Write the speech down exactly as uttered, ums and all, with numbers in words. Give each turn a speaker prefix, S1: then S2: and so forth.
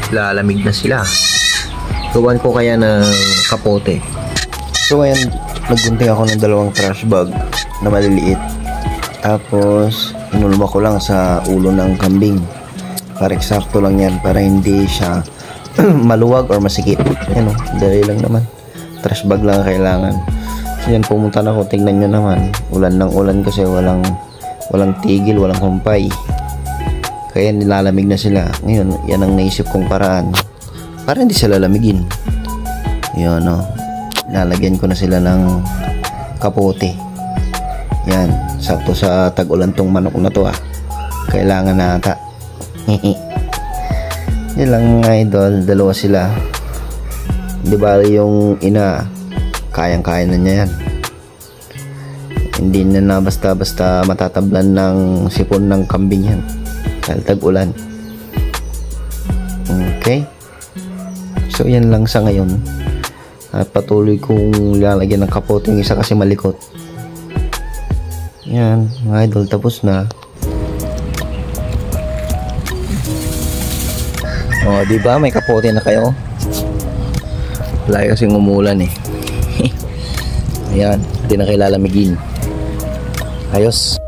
S1: lalamig na sila. Tuwan ko kaya ng kapote. So ayan, naggunting ako ng dalawang trash bag na maliliit. Tapos inulma ko lang sa ulo ng kambing para eksakto lang yan, para hindi siya maluwag or masikip. Yan o, dali lang naman, trash bag lang kailangan. So yan, pumunta na ako, tingnan nyo naman, ulan ng ulan kasi walang walang tigil, walang kumpay, kaya nilalamig na sila. Ngayon, yan ang naisip kong paraan para hindi sila lamigin. Yun o, lalagyan ko na sila ng kapote. Yan, sakto sa tag-ulan tong manok na to ah. Kailangan na ata. Yan lang mga idol, dalawa sila. Di ba yung ina, kayang-kaya na niya yan. Hindi na na basta-basta matatablan ng sipon ng kambing yan dahil tag-ulan. Okay, so yan lang sa ngayon. At patuloy kong lalagyan ng kapote yung isa kasi malikot. Yan mga idol, tapos na. O diba may kapote na kayo. Wala kasing umulan eh. Ayan, hindi na kayo lalamigin. Ayos.